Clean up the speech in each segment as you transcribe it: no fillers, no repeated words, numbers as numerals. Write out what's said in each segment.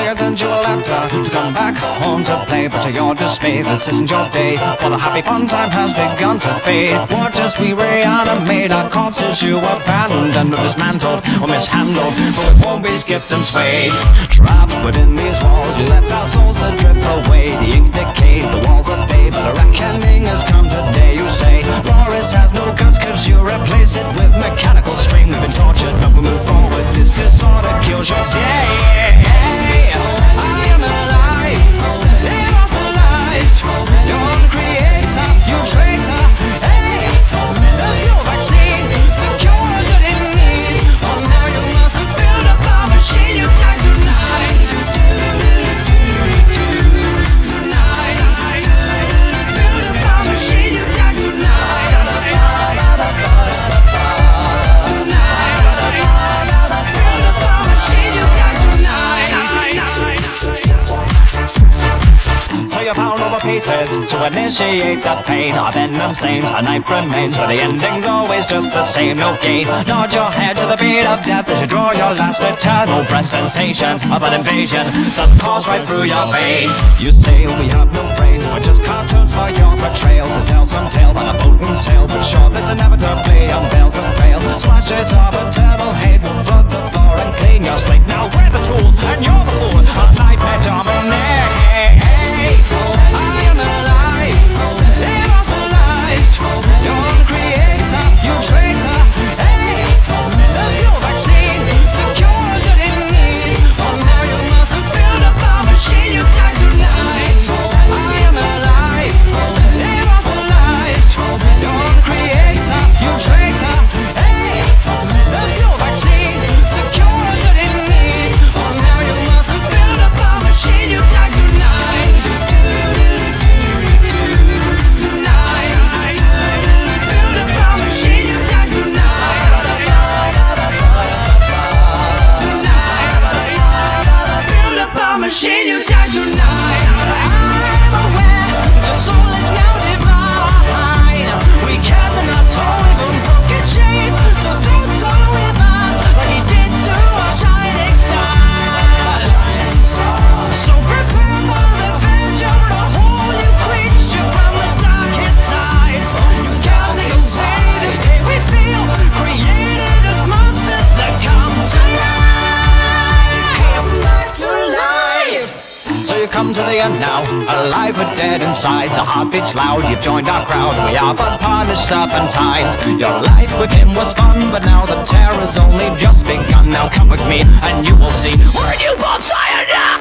I sent you a letter to come back home to play, but to your dismay, this isn't your day, for the happy fun time has begun to fade. What as we reanimate our corpses you abandoned or dismantled or mishandled, but we won't be skipped and swayed. Trapped within these walls, you let our souls to drip away. The ink decayed, the walls are bay, but a reckoning has come today. You say Boris has no guts cause you replace it with mechanical stream. We've been tortured but we move forward, this disorder kills your day. I am alive, immortalized. You're the creator, you traitor. Hey, there's no vaccine to cure all you didn't need. Oh, now you must build up a machine. You die tonight. Tonight, build up a machine. You die tonight. So you pound over pieces to initiate the pain. Our venom stains, a knife remains, but the ending's always just the same. No gain, nod your head to the beat of death as you draw your last eternal breath. Sensations of an invasion that course right through your veins. You say we have no brains, but just cartoons for your betrayal. To tell some tale by the boat and sail, but sure this inevitably unveils the fail. Splashes of eternal hate will flood the floor and clean your slate. Now we're the tools and you're the fool, a nightmare dominate. I am alive, immortalized. You're the creator, you traitor. Hey, there's no vaccine to cure all you didn't need. Oh, now you must build up a machine. You die tonight. I am alive, immortalized. You're the creator, you traitor. Hey, there's no vaccine to cure all you didn't need. Oh, now you must build up a machine. You die tonight. Machine, you die tonight. I'm aware, your soul is now divine. We cast in our toe, even broken chains. So don't toy with us like he did to our shining stars. So prepare for revenge of the whole new creature from the darkest side. You gotta go save the day we feel created as monsters that come to life. Come back to life. So you come to the end now, alive but dead inside. The heartbeat's loud, you've joined our crowd. We are but punished serpentines. Your life with him was fun, but now the terror's only just begun. Now come with me and you will see we're you both cyanide.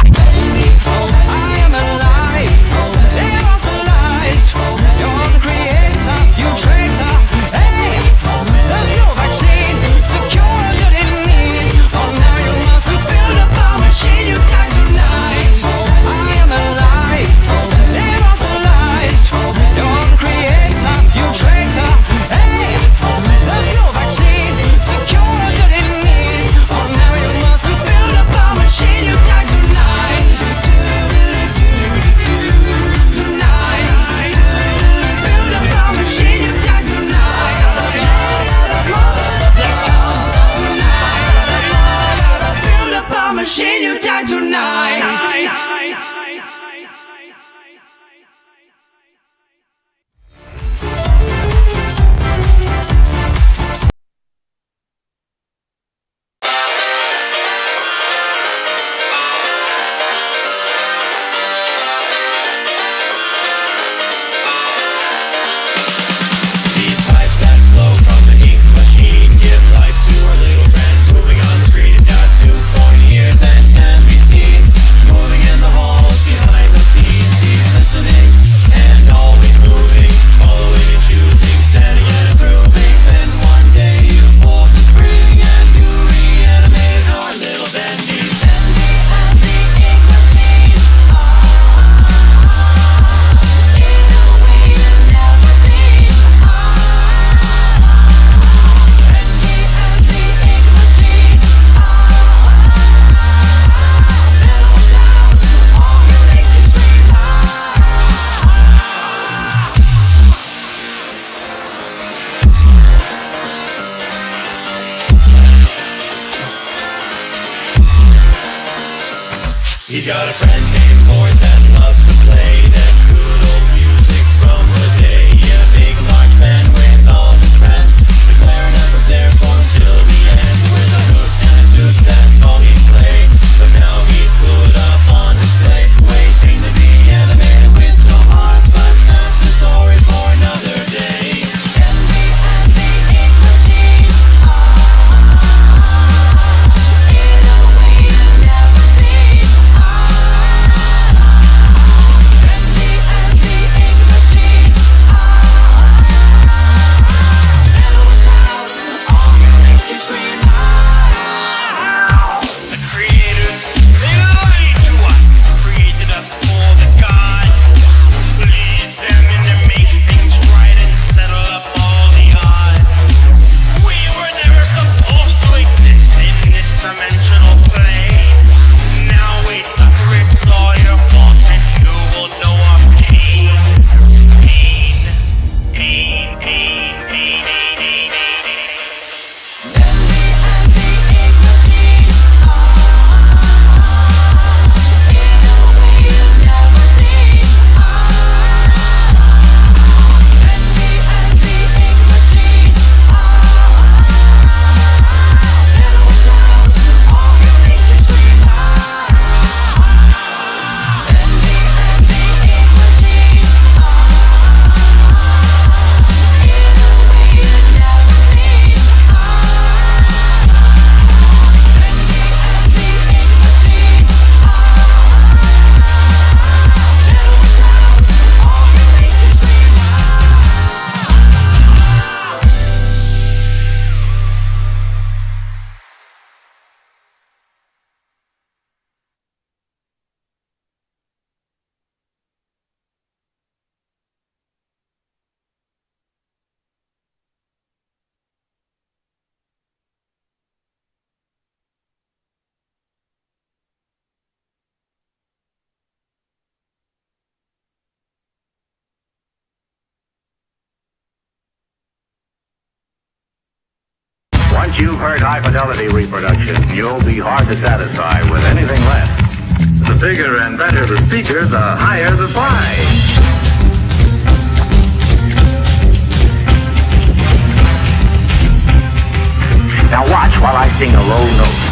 I am alive, immortalized. You're the creator, you traitor. Hey, there's no vaccine to cure all you didn't need. Oh, now you must build up a machine. You die tonight. I am alive, immortalized. You're the creator, you traitor. Hey, there's no vaccine to cure all you didn't need. Oh, now you must build up a machine. You die tonight. Tonight, build up a machine. You die tonight. That comes tonight. Build up a machine. You die tonight. These pipes that flow from the ink machine give life to our little friend. Moving on the screen, he's got 2 pointy ears and can be seen moving in the halls behind He's got a friend named Morris that loves to play that good old music from the day. Yeah, big large band with all his friends. The clarinet was there for him till the end. With a hook and a tooth, that's all he played. But now he's put up on display, waiting to be animated with no heart. But that's a story for another day. Once you've heard high-fidelity reproduction, you'll be hard to satisfy with anything less. The bigger and better the speaker, the higher the price. Now watch while I sing a low note.